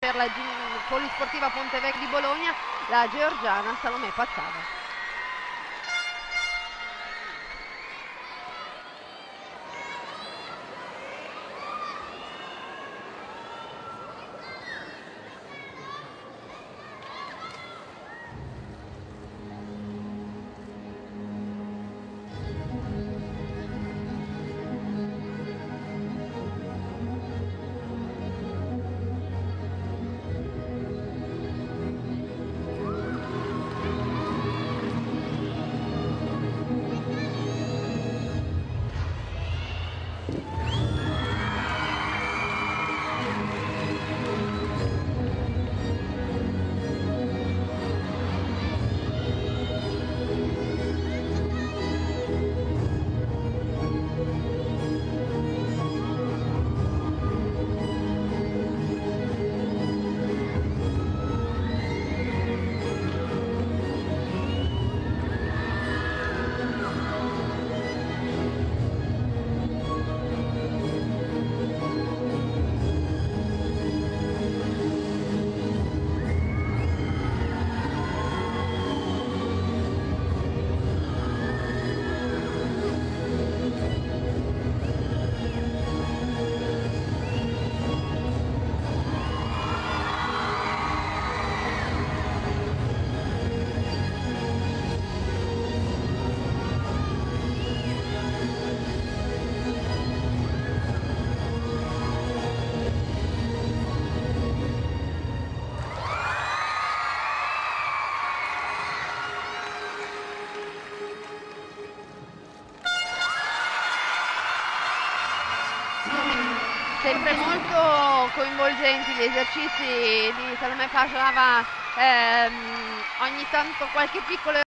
per la Polisportiva Pontevecchio di Bologna, la georgiana Salomè Pazzava. Sempre molto coinvolgenti gli esercizi di Salomè Pazzava, ogni tanto qualche piccolo